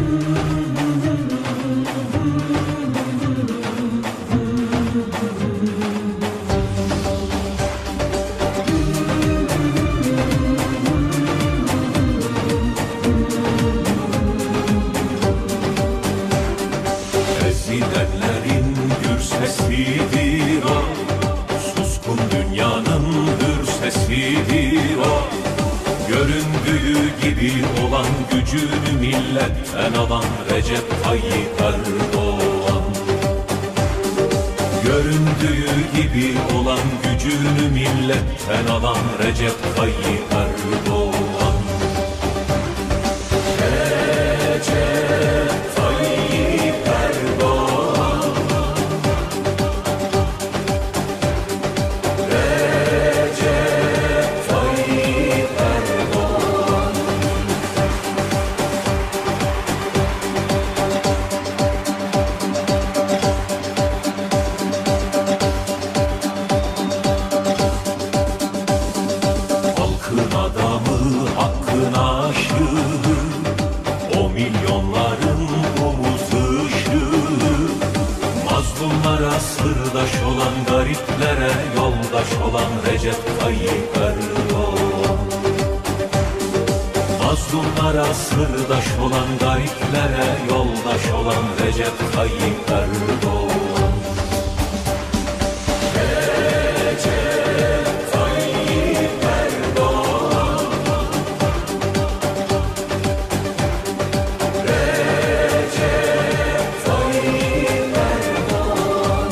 Ezilenlerin gür sesidir o, suskun dünyanın hür sesidir o. Göründüğü gibi olan gücünü milletten alan Recep Tayyip Erdoğan. Göründüğü gibi olan gücünü milletten alan Recep Tayyip Erdoğan. Recep Tayyip Erdoğan. Recep Tayyip Erdoğan. Halkın adamı, hakkın aşığı, o milyonların umut ışığı. Mazlumlara sırdaş olan, gariplere yoldaş olan Recep Tayyip Erdoğan. Mazlumlara sırdaş olan, gariplere yoldaş olan Recep Tayyip Erdoğan. Recep Tayyip Erdoğan. Recep Tayyip Erdoğan.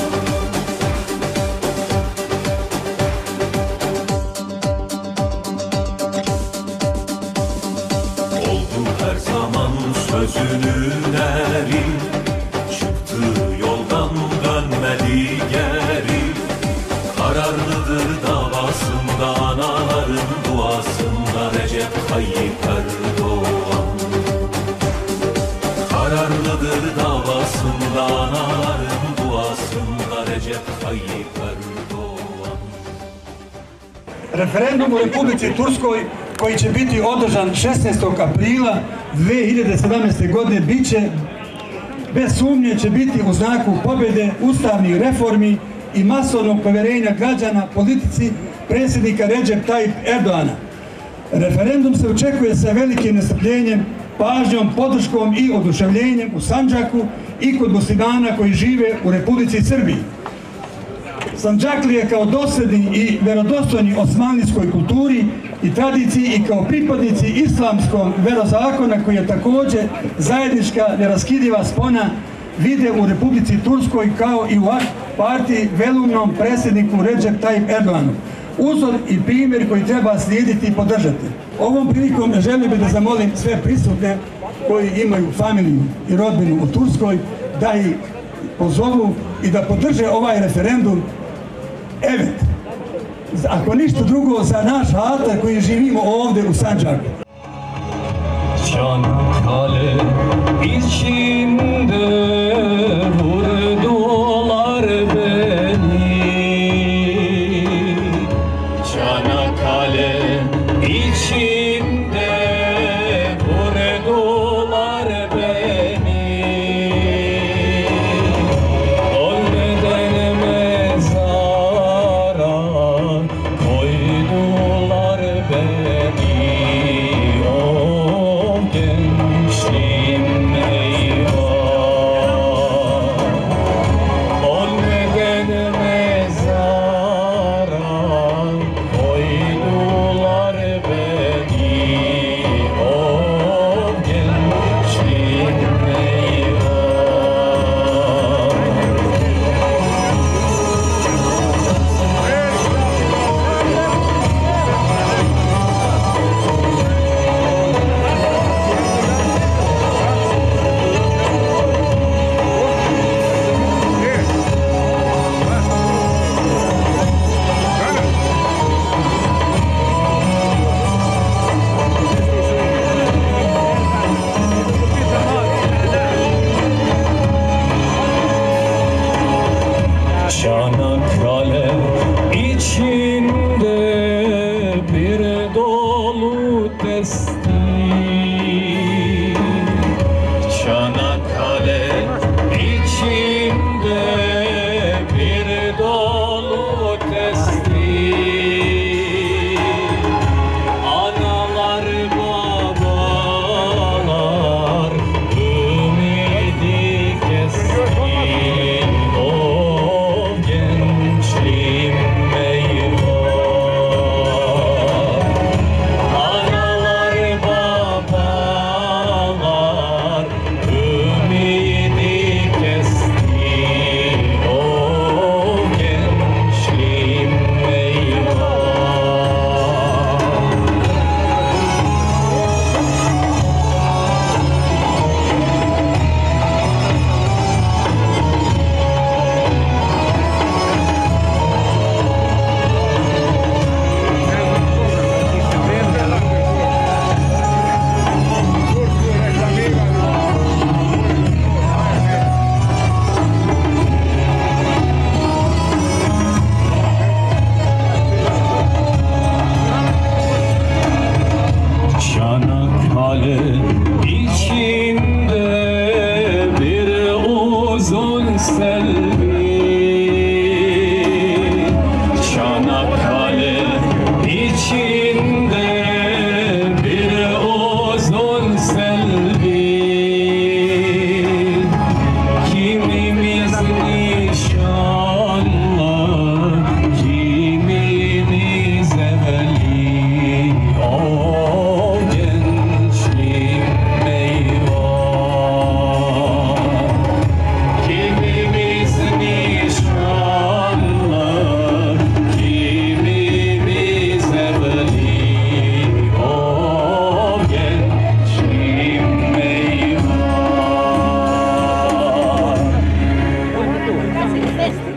Oldu her zaman sözünün eri, çıktığı yoldan dönmedi geri. Kararlıdır davasında, anaların duasında Recep Tayyip Erdoğan. Kararlıdır davasında, anaların duasında Recep Tayyip Erdoğan. Referendum u Republici Turskoj koji će biti održan 16. aprila 2017. godine bit će, bez sumnje će biti u znaku pobjede ustavnih reformi i masovnog povjerenja građana politici predsjednika Recep Tayyip Erdoğana. Referendum se očekuje sa velikim nestrpljenjem, pažnjom, podrškom i oduševljenjem u Sandžaku i kod muslimana koji žive u Republici Srbiji. Sandžaklije kao dosljedni i vjerodostojni osmanlijskoj kulturi i tradiciji i kao pripadnici islamskog verozakona koji je također zajednička neraskidiva spona vide u Republici Turskoj kao i u partiji velumnom predsjedniku Recep Tayyip Erdoğanu. Uzor i primjer koji treba slijediti i podržati. Ovom prilikom želio bih da zamolim sve prisutne koji imaju familiju i rodbinu u Turskoj da ih pozovu i da podrže ovaj referendum. Evet, ako ništa drugo za naš hatar koji živimo ovdje u Sandžaku. Çanakkale içinde vurdular beni. Çanakkale içinde vurdular beni. Ölmeden mezara koydular beni. O gençliğim eyvah. Ölmeden mezara koydular beni. O gençliğim eyvah. Çanakkale içinde bir dolu testi. Gracias.